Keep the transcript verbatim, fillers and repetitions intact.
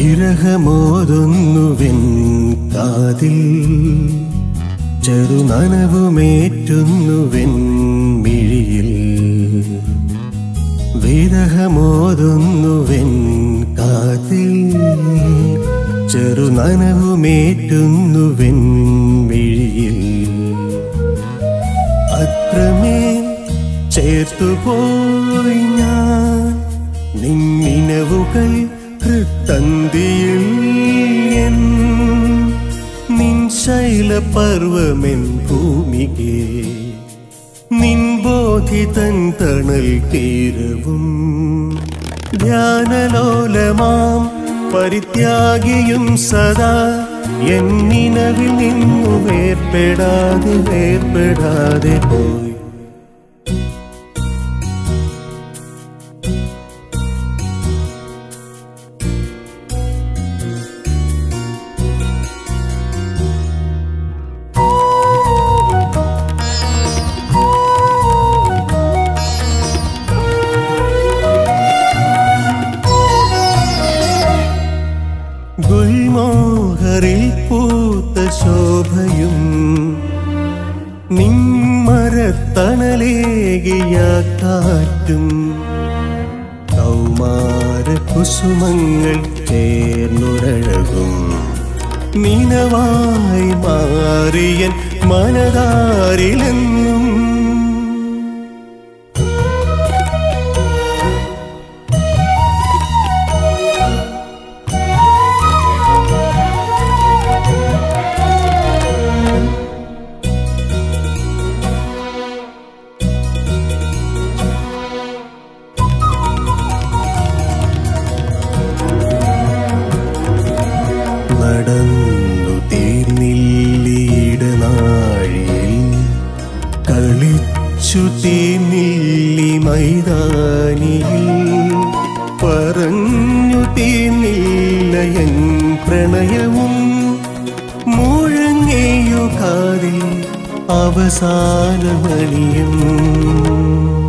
വിരഹമോതുന്നുവെൻ കാതിൽ ചെറുനനവുമേറ്റുന്നുവെൻ മിഴിയിൽ വിരഹമോതുന്നുവെൻ കാതിൽ ചെറുനനവുമേറ്റുന്നുവെൻ മിഴിയിൽ അത്രമേൽ ചേർത്തുപോയി ഞാൻ നിന്നിനവുകൾ തന്തിയിൽ എൻ നിൻ ശൈലപർവമെൻ ഭൂമികേ നിൻ ബോധിതൻ തണൽ തീരവും ധ്യാനലോലമാം പരിത്യാഗിയും സദാ എന്നിനവിൽ നിന്നു വേർപെടാതെ വേർപെടാതെ പോയി ഗുൽമോഹറിൽ പൂത്ത ശോഭയും നിമ്മരത്തണലേകിയ കാറ്റും കൗമാര കുസുമങ്ങൾ ചേർന്നുരഴകും നിനവായി മാറിയൻ മനതാരിലെന്നും നടന്നു തീർന്നില്ലീടനാഴിയിൽ കളിച്ചു തീർന്നില്ലി മൈതാനിയിൽ പറഞ്ഞു തീർന്നില്ലയൻ പ്രണയവും മുഴങ്ങിയു കാതിൽ അവസാനമണിയും